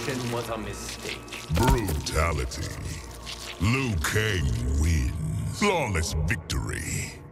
mission was a mistake. Brutality. Liu Kang wins. Flawless victory.